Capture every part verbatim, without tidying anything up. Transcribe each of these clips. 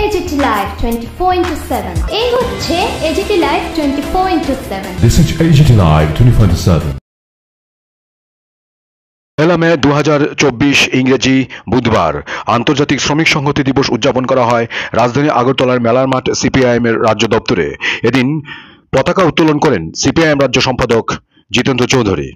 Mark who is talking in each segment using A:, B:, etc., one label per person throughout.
A: AGT live twenty-four into seven এই হচ্ছে AGT live twenty-four into seven
B: This is A G T Live twenty-four into seven
C: পয়লা মে দু হাজার চব্বিশ ইংরেজি বুধবার আন্তর্জাতিক শ্রমিক সংহতি দিবস উদযাপন করা হয় রাজধানী আগরতলার মেলার মাঠ সিপিআইএম এর রাজ্য দপ্তরে। এদিন পতাকা উত্তোলন করেন সিপিআইএম রাজ্য সম্পাদক জিতেন্দ্র চৌধুরী।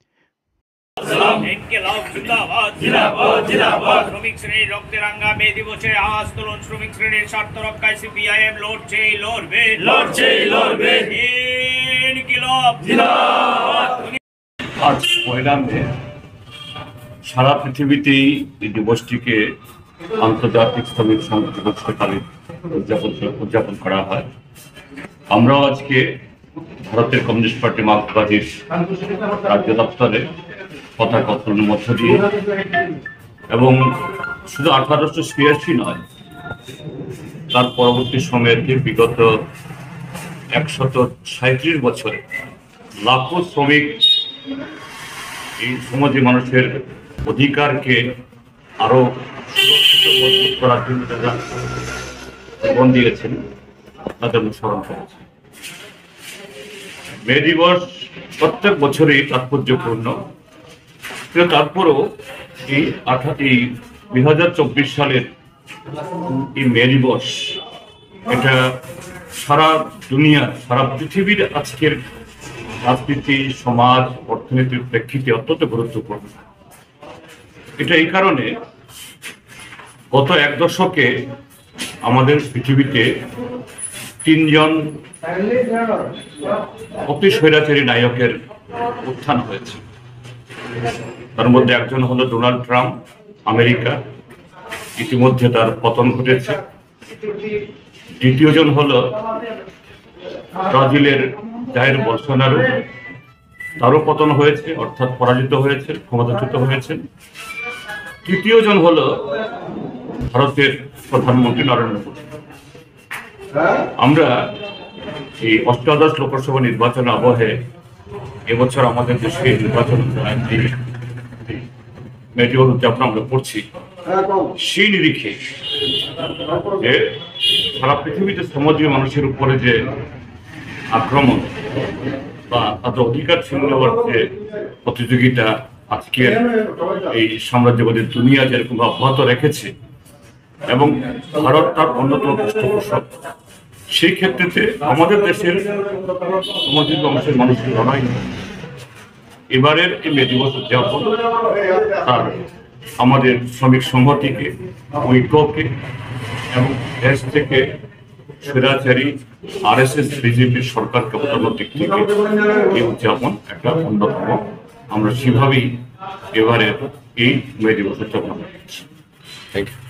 D: শ্রমিক শ্রেণীর রক্তের রাঙা মে দিবসে আওয়াজ তুলুন, শ্রমিক শ্রেণীর স্বার্থ রক্ষায় সিপিআইএম লড়ছেই লড়বে লড়ছেই লড়বে ইনকিলাব জিন্দাবাদ।
E: আজ পয়লা মে সারা পৃথিবীতেই এই দিবসটিকে আন্তর্জাতিক শ্রমিক সংহতি দিবস হিসেবে উদযাপন উদযাপন করা হয়। আমরাও আজকে ভারতের কমিউনিস্ট পার্টি মার্ক্সবাদীর রাজ্য দপ্তরে পতাকা উত্তোলনের মধ্য দিয়ে এবং শুধু আঠারোশো ছিয়াশি নয়, তার পরবর্তী সময়ের যে বিগত একশত সাঁত্রিশ বছরে লাখো শ্রমিক এই সমাজে মানুষের অধিকারকে আরো সুরক্ষিত মজবুত করার জন্য যারা জীবন দিয়েছেন তাদের স্মরণ করেছে। মে দিবস প্রত্যেক বছরই তাৎপর্যপূর্ণ, কিন্তু তারপরেও এই আঠা এই দুই হাজার চব্বিশ সালের এই মে দিবস এটা সারা দুনিয়া সারা পৃথিবীর আজকের রাজনীতি, সমাজ, অর্থনীতির প্রেক্ষিতে অত্যন্ত গুরুত্বপূর্ণ। এটা এই কারণে গত এক দশকে আমাদের পৃথিবীতে তিনজন অতি স্বৈরাচারী নায়কের উত্থান হয়েছে। তার মধ্যে একজন হলো ডোনাল্ড ট্রাম্প, আমেরিকা, ইতিমধ্যে তার পতন ঘটেছে। দ্বিতীয়জন হলো ব্রাজিলের জাইর বলসোনারো, তারও পতন হয়েছে, অর্থাৎ পরাজিত হয়েছে, ক্ষমতাচ্যুত হয়েছেন। তৃতীয় জন হলো ভারতের প্রধানমন্ত্রী নরেন্দ্র মোদী। আমরা এই অষ্টাদশ লোকসভা নির্বাচন আবহে এবছর আমাদের দেশে নির্বাচন মেডিওর উদযাপন আমরা করছি। সেই নিরিখে যে সারা পৃথিবীতে সমাজীয় মানুষের উপরে যে আক্রমণ বা তাদের অধিকার ছিন্ন নেওয়ার যে প্রতিযোগিতা আজকের এই সাম্রাজ্যবাদী দুনিয়া যেরকম অব্যাহত রেখেছে এবং ভারত তার অন্যতম পৃষ্ঠপোষক, সেই ক্ষেত্রে আমাদের দেশের সামাজিক অংশের মানুষের লড়াই এবারের এই মে দিবস উদযাপন তার আমাদের শ্রমিক সংহতিকে, ঐক্যকে এবং দেশ থেকে স্বৈরাচারী আর এস এস বিজেপির সরকারকে হটানোর দিক থেকে এই উদযাপন একটা অন্যতম। আমরা সেভাবেই এবারে এই মে দিবস উদযাপন করছি। Thank you.